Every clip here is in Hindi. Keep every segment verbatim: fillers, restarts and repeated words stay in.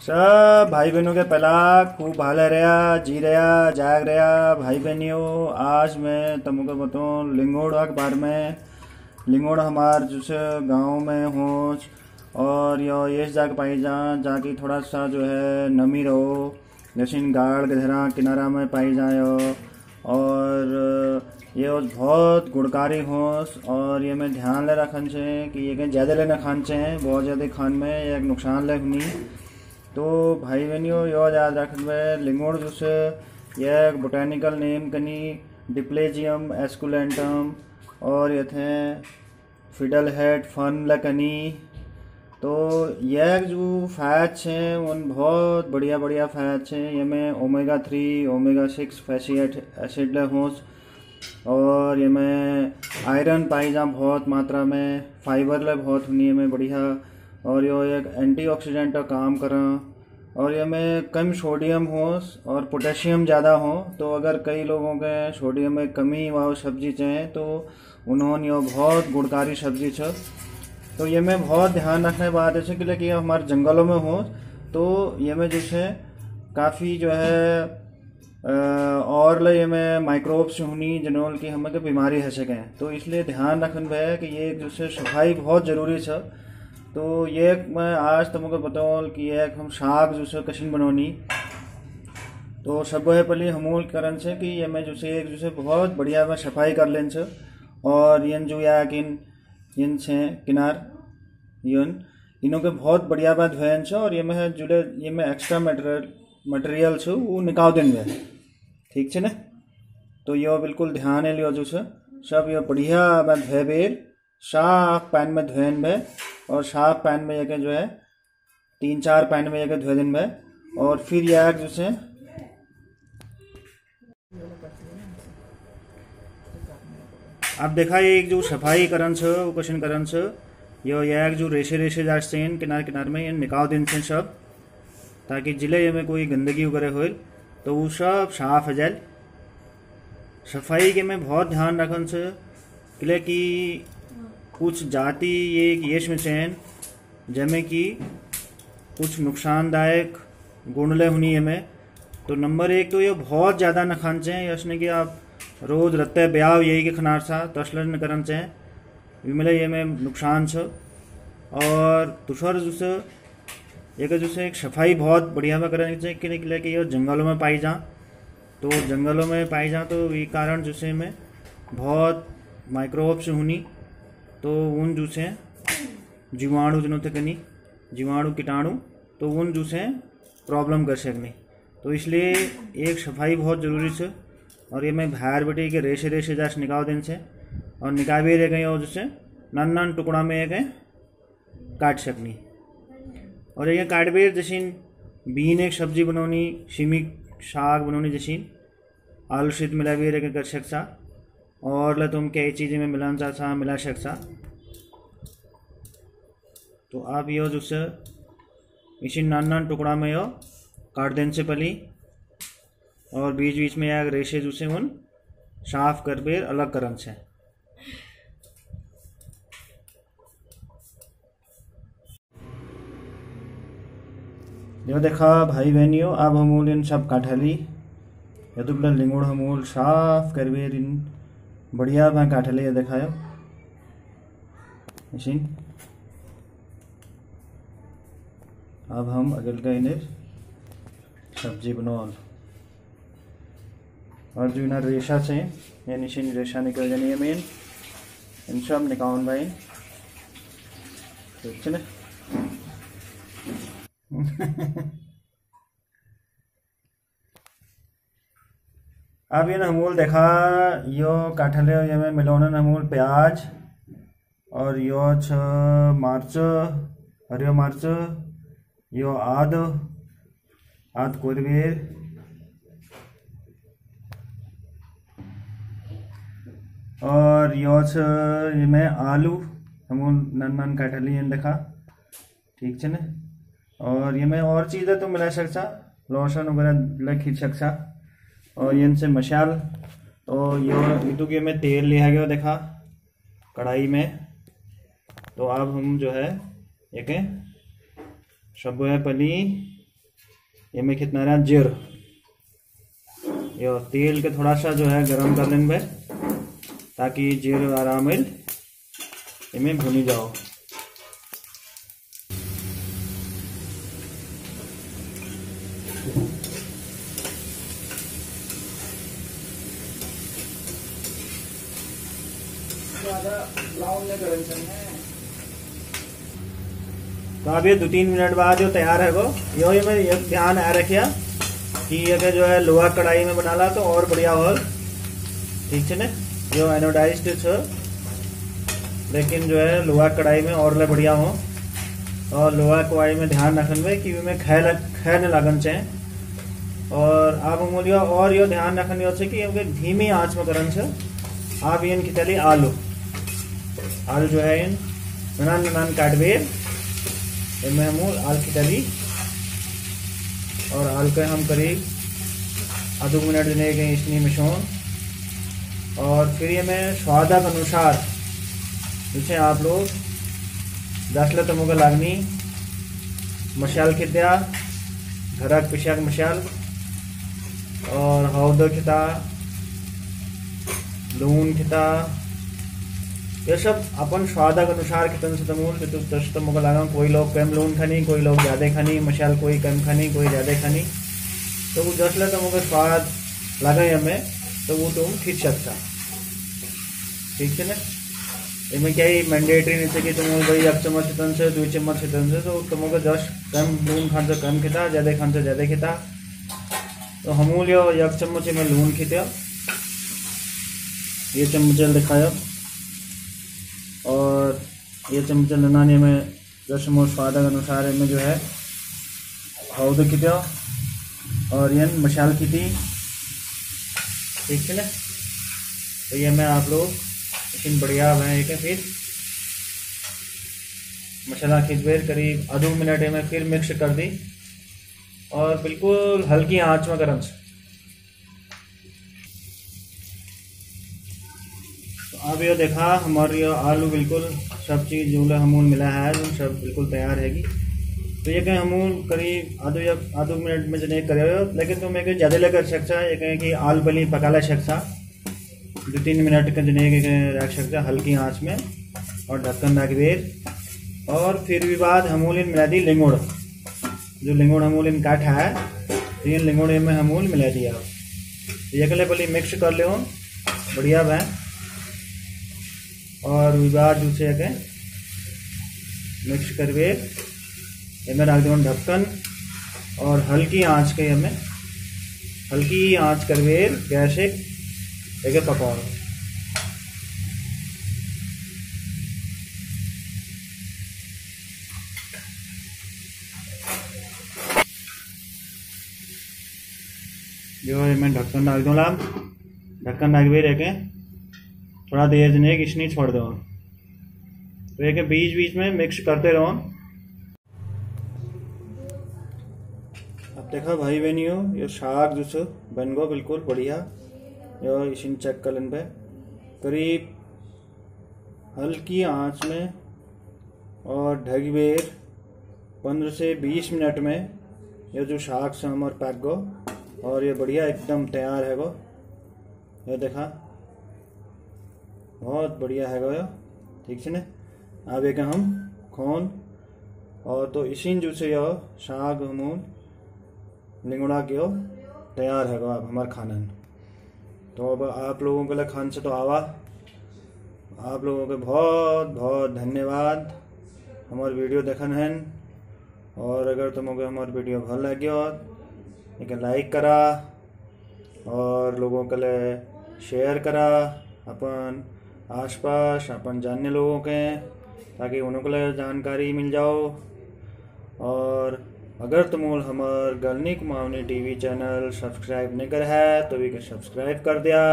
सब भाई बहनों के पहला खूब भाले रहा जी रहा जाग रहा भाई बहनियों। आज मैं तुमको बताऊँ लिंगोड़ा के बारे में। लिंगोड़ा हमार जैसे गांव में हो और यो ये जाके पाई जा जाके थोड़ा सा जो है नमी रहो, जैसे गाड़ के धरा किनारा में पाई जाओ। और ये बहुत गुणकारी हो और ये में ध्यान ले रखन चाहिए कि ये ज़्यादा लेना खान चाहिए, बहुत ज़्यादा खान में एक नुकसान ले हुनी। तो भाई बहनियों यो याद रखना लिंगोड़ जूस ये बोटेनिकल नेम कनी डिप्लेजियम एस्कुलेंटम और ये थे फिडल हेड फन लकनी। तो यह जो फैट्स हैं उन बहुत बढ़िया बढ़िया फैट्स हैं। ये में omega three omega six fatty acid होस और ये में आयरन पाई जा बहुत मात्रा में, फाइबर ले बहुत हुनी है में बढ़िया और यो एक एंटीऑक्सीडेंट का काम करा। और ये में कम सोडियम हो और पोटेशियम ज़्यादा हो। तो अगर कई लोगों के सोडियम में कमी वो सब्जी चाहें तो उन्होंने यो बहुत गुणकारी सब्जी छ। तो ये में बहुत ध्यान रखने बात है कि कि हमारे जंगलों में हो तो ये में जैसे काफ़ी जो है और ले ये में माइक्रोब्स होनी जनोल की हमें के बीमारी है सकें। तो इसलिए ध्यान रखना है कि ये जैसे सफाई बहुत ज़रूरी है। तो ये मैं आज तुमको बताऊँ कि एक हम शाक जैसे कशिन बनोनी। तो सब है पहले हमूल करन से कि ये मैं जैसे एक जैसे बहुत बढ़िया में सफाई कर लें छ और यन जो या किन इन छे किनार यन इनों के बहुत बढ़िया बात धोयन छ और ये में जुड़े ये में एक्स्ट्रा मटेरियल मटेरियल छ वो निकाल देंगे, ठीक है ना। तो यो बिल्कुल ध्यान है लियो जो छ सब ये बढ़िया बात धोए बेर साफ पैन में धोयन में और साफ पैन में एक जो है तीन चार पैन में एक धोए दिन में और फिर यह जो से अब देखा ये एक जो सफाई करन छ वो क्वेश्चन करन छ यो यह जो रेशे रेशे जाते हैं किनार किनार में ये निकाल दिन से सब, ताकि जिले में कोई गंदगी वगैरह हो तो वो सब साफ हो जाए। सफाई के में बहुत ध्यान रखन छ किले कि कुछ जाति ये येश में चैन जैमें कि कुछ नुकसानदायक गुणले हुनी है में। तो नंबर एक तो ये बहुत ज़्यादा न खान चाहिए यशने कि आप रोज़ रत्ते ब्याव यही के खनार सा तस्लर न करन चाहिए मिले ये में नुकसान छ। और दूसरा जूसे एक जूसे एक सफाई बहुत बढ़िया में करनी चाहिए कि निकले कि ये जंगलों में पाई जा। तो जंगलों में पाई जा तो ये कारण जूसे में बहुत माइक्रोब्स हुनी तो उन जूसे जीवाणु जिनों तक नहीं जीवाणु कीटाणु तो उन जूसे प्रॉब्लम कर सकनी। तो इसलिए एक सफाई बहुत ज़रूरी है। और ये मैं बाहर बेटे के रेशे रेशे जास निकाल देन से और निकाल भी रह गई और जैसे नन नन टुकड़ा में एक काट सकनी। और ये काट भी जैसे बीन एक सब्जी बनोनी शिमी साग बनोनी जैसी आलू शीत मिला भी रह कर सकता और ल तुम कई चीज़ें में मिलान सा सा मिला सकता। तो आप यो जो से इसी नान नान टुकड़ा में यो काट देने से पहले और बीच बीच में या रेशे जो से उन साफ कर बेर अलग करन से। जो देखा भाई बहनियों अब हमूल इन सब काटली या तो बिना लिंगोड़ हमूल साफ कर बेर इन बढ़िया मैं काटले ये दिखायो इसी। अब हम अगल का इन्हें सब्जी बनाओ और जो इन्हें रेशा से ये निशिन रेशा निकल जानी है मेन इन सब निकाल भाई, ठीक है ना। अब ये नमूल देखा यो काठले ये में मिलोना नमूल प्याज और यो छ मार्च हरियो मार्च यो आद आद कोरबेर और यो छ ये में आलू नमूल नन नन काठली ये देखा, ठीक है ना। और ये में और चीज़ें तो मिला सकता लोशन वगैरह लग खींच सकता और ये इनसे मशाल तो यो इतु के में तेल लिया गया देखा कढ़ाई में। तो अब हम जो है एक सब है पली ये में कितना रहा जीर, यो तेल के थोड़ा सा जो है गरम कर लेंगे ताकि जीर आराम इनमें भुनी जाओ। तो अब ये दो तीन मिनट बाद जो तैयार है वो यो ये में ध्यान आ रखिया कि ये जो है लोहा कढ़ाई में बनाला तो और बढ़िया हो, ठीक है ना। जो एनोडाइज्ड है लेकिन जो है लोहा कढ़ाई में और ले बढ़िया हो, और लोहा कढ़ाई में ध्यान रखन में कि में खे खे न लगन चाहिए। और आप मूल्य और यो ध्यान रखन यो कि धीमी आंच में करन से आप इन की चली आलू आलू जो है इन ननान ननान काटबेर इनमें हम आल की डली और आल के हम करीब आधो मिनट देने के इसनी मिशोन। और फिर ये में स्वाद के अनुसार जिसे आप लोग दस ले तमो का लागनी मशाल खिद्या घरक पिशाक मशाल और हौद खिता लून खिता ये सब अपन स्वाद के अनुसार कितन से तमूल तो दस तमो का लगा। कोई लोग कम लून खानी, कोई लोग ज़्यादा खानी, मशाल कोई कम खानी, कोई ज़्यादा खानी, तो वो दस ले तमो का स्वाद लगा हमें तो वो तुम खींच सकता, ठीक है ना। इनमें क्या ही मैंडेटरी नहीं थे कि तुम भाई एक चम्मच हितन से दो चम्मच हितन से, तो तुमको का दस कम लून खान से कम खिता, ज़्यादा खान से ज़्यादा खिता। तो हमूल यो एक चम्मच में लून खिता, ये चम्मच दिखाया और ये चम्मच लनाने में रसमो स्वाद के अनुसार इनमें जो है हौद खिता और ये मशाल खिती, ठीक है ना। तो ये मैं आप लोग लेकिन बढ़िया है कि फिर मसाला खिचबेर करीब आधो मिनट में फिर मिक्स कर दी और बिल्कुल हल्की आंच में गरम से। तो अब ये देखा हमारे ये आलू बिल्कुल सब चीज़ जो हमूल मिला है जो सब बिल्कुल तैयार हैगी। तो ये कहें हमूल करीब आधो या आधो मिनट में जने करे हो, लेकिन तुम एक ज़्यादा लेकर सकता ये कहें कि आलू बली पका ला सकता दो तीन मिनट के जने रख सकता हल्की आंच में और ढक्कन रख देर। और फिर भी बाद हमूल इन मिला दी लिंगोड़, जो लिंगोड़ हमूल इन काटा है तो इन लिंगोड़ में हमूल मिला दिया। ये कले बली मिक्स कर ले बढ़िया वह और विवाद दूसरे के मिक्स करके इनमें रख दो ढक्कन और हल्की आंच के हमें हल्की आंच करके गैस एक पकाओ। जो मैं ढक्कन डाल दूँ लाभ ढक्कन डाल भी रखे थोड़ा देर जने किसनी छोड़ दो, तो एक बीच बीच में मिक्स करते रहो। अब देखा भाई बहनियों ये साग जो सो बन गो बिल्कुल बढ़िया। यो इसी चेक कर लें पे करीब हल्की आंच में और ढक बेर पंद्रह से बीस मिनट में ये जो साग से हमारे पैक गो और ये बढ़िया एकदम तैयार है गो। ये देखा बहुत बढ़िया है गो, ठीक है ना। अब एक हम खोन और तो इसी जो से यो साग हमून लिंगड़ा के हो तैयार है गो अब हमारे खाना। तो अब आप लोगों के लिए खान से तो आवा, आप लोगों के बहुत बहुत धन्यवाद हमारे वीडियो देखन है। और अगर तुमको हमारे वीडियो भल लगे हो एक लाइक करा और लोगों के लिए शेयर करा अपन आसपास अपन जानने लोगों के, ताकि उनको लिए जानकारी मिल जाओ। और अगर तुम हमार गलनी कुमावनी टीवी चैनल सब्सक्राइब नहीं कर है तो भी सब्सक्राइब कर दिया।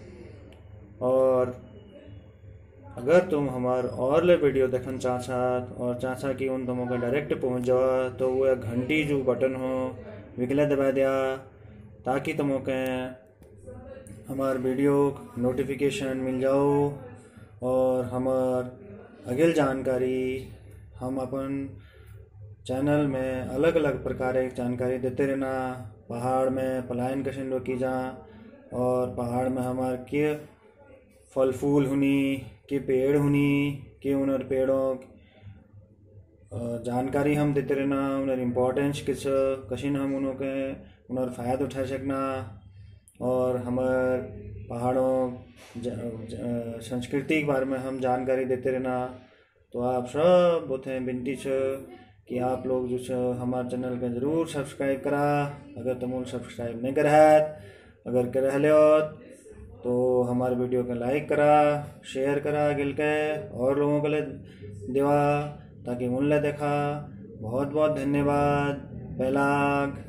और अगर तुम हमार और ले वीडियो देखना चाहता और चाहता कि उन तुमको डायरेक्ट पहुंच जाओ तो वो घंटी जो बटन हो विकले दबा दिया, ताकि तुमको हमार वीडियो नोटिफिकेशन मिल जाओ और हमार अगल जानकारी हम अपन चैनल में अलग अलग प्रकार की जानकारी देते रहना। पहाड़ में पलायन कैसे रोकी जा और पहाड़ में हमार के फल फूल हुनी के पेड़ हुनी के उनर पेड़ों जानकारी हम देते रहना। उनर इम्पोर्टेंस किस कशिन हम उनों के उनर फ़ायदा उठा सकना और हमार पहाड़ों संस्कृति के बारे में हम जानकारी देते रहना। तो आप सब बोते विनती छ कि आप लोग जो हमारे चैनल के ज़रूर सब्सक्राइब करा। अगर तुम सब्सक्राइब नहीं करा है, अगर कर हो तो हमारे वीडियो को लाइक करा, शेयर करा गिल के और लोगों के लिए देवा ताकि उन ले देखा। बहुत बहुत धन्यवाद। बेलाग।